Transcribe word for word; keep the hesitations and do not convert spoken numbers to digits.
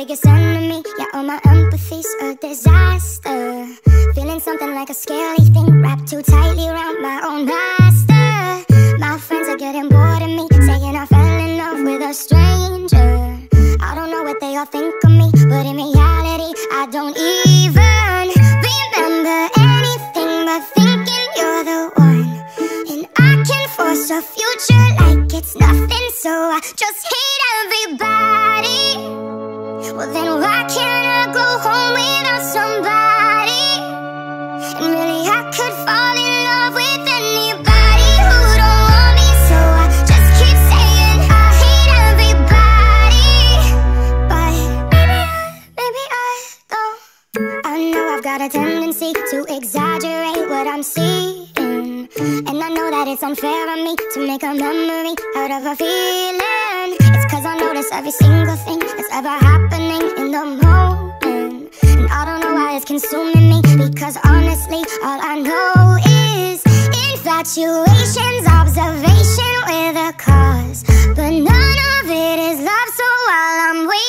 biggest enemy. Yeah, all my empathy's a disaster. Feeling something like a scaly thing wrapped too tightly around my own master. My friends are getting bored of me, saying I fell in love with a stranger. I don't know what they all think of me, but in reality I don't even remember anything but thinking you're the one. And I can force a future like it's nothing, so I just hate everybody. Well then why can't I go home without somebody? And really I could fall in love with anybody who don't want me, so I just keep saying I hate everybody. But maybe I, maybe I don't. I know I've got a tendency to exaggerate what I'm seeing, and I know that it's unfair of me to make a memory out of a feeling. It's cause I notice every single thing that's ever happening in the moment, and I don't know why it's consuming me, because honestly all I know is infatuation's observation with a cause. But none of it is love, so while I'm waiting